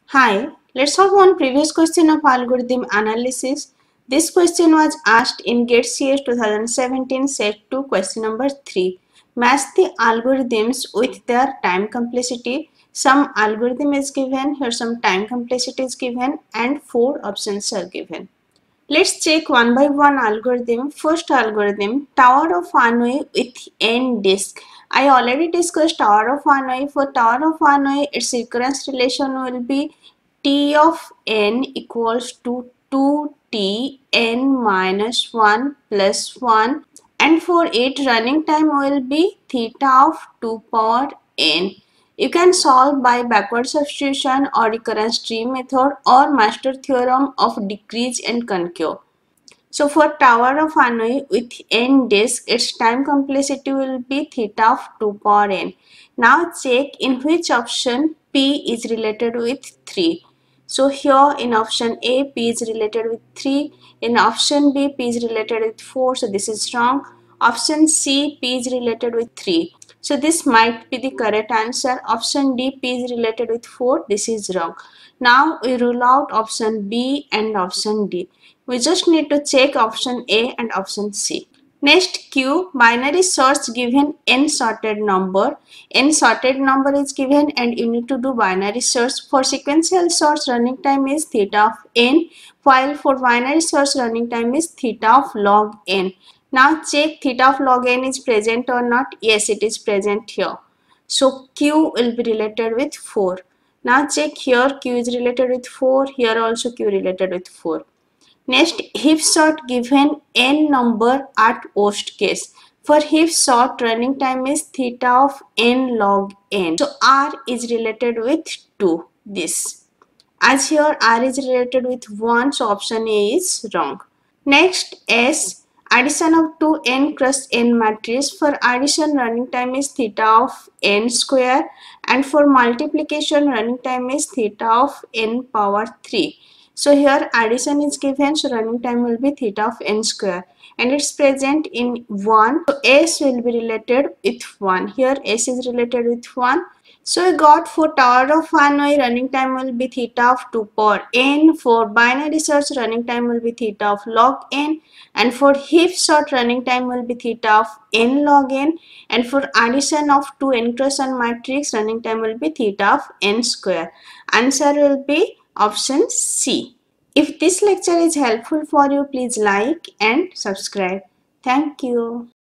Hi, let's solve one previous question of algorithm analysis. This question was asked in GATE CS 2017 set 2 question number 3. Match the algorithms with their time complexity. Some algorithm is given, here some time complexity is given and 4 options are given. Let's check one by one algorithm. First algorithm, Tower of Hanoi with n disk. I already discussed Tower of Hanoi. For Tower of Hanoi, its recurrence relation will be T of n equals to 2t n minus 1 plus 1, and for it running time will be theta of 2 power n. You can solve by backward substitution or recurrence tree method or master theorem of decrease and concave. So for Tower of Hanoi with n disk, its time complexity will be theta of 2 power n. Now check in which option P is related with 3. So here in option A, P is related with 3. In option B, P is related with 4. So this is wrong. Option C, P is related with 3. So this might be the correct answer. Option D, P is related with 4. This is wrong. Now we rule out option B and option D. We just need to check option A and option C. Next, Q, binary search given n sorted number. N sorted number is given and you need to do binary search. For sequential search, running time is theta of n, while for binary search, running time is theta of log n. Now check theta of log n is present or not. Yes, it is present here. So Q will be related with 4. Now check here, Q is related with 4. Here also Q related with 4. Next, if sort given n number at worst case. For if sort, running time is theta of n log n. So R is related with 2. This. As here R is related with 1, so option A is wrong. Next, S, addition of 2 n cross n matrix. For addition, running time is theta of n square, and for multiplication, running time is theta of n power 3. So here addition is given, so running time will be theta of n square, and it's present in 1. So S will be related with 1. Here S is related with 1. So we got for Tower of Hanoi, running time will be theta of 2 power n. For binary search, running time will be theta of log n. And for if sort, running time will be theta of n log n. And for addition of 2 n cross n matrix, running time will be theta of n square. Answer will be option C. If this lecture is helpful for you, please like and subscribe. Thank you.